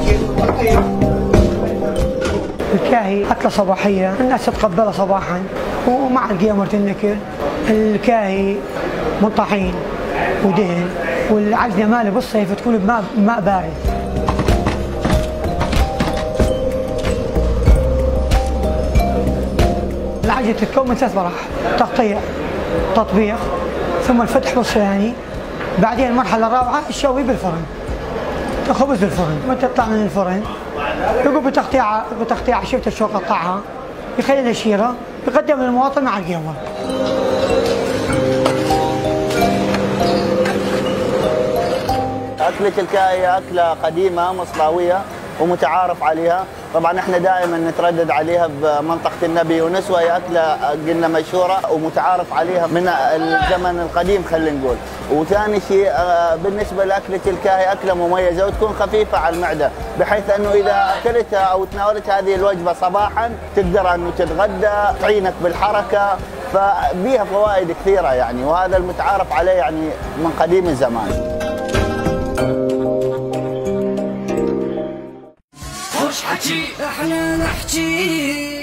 الكاهي أكلة صباحية الناس تتقبلها صباحا ومع القيامة النكر. الكاهي من طحين ودهن، والعجنة مالي بالصيف تكون بماء بارد. العجنة تتكون من 3 مراحل: تقطيع، تطبيخ، ثم الفتح بالصياني، بعدين المرحلة الرابعة الشوي بالفرن، خبز بالفرن. متى تطلع من الفرن يقوم بتقطيعها شفت شو قطعها، يخليها شيرة، يقدم للمواطن مع القهوة. أكلة الكاهي أكلة قديمة مصراوية ومتعارف عليها. طبعا احنا دائما نتردد عليها بمنطقة النبي يونس، وهي أكلة قلنا مشهورة ومتعارف عليها من الزمن القديم خلينا نقول. وثاني شيء بالنسبة لأكلة الكاهي أكلة مميزة وتكون خفيفة على المعدة، بحيث أنه إذا أكلتها أو تناولت هذه الوجبة صباحا تقدر أنه تتغدى، تعينك بالحركة، فبيها فوائد كثيرة يعني، وهذا المتعارف عليه يعني من قديم الزمان. وش حكي احنا نحكي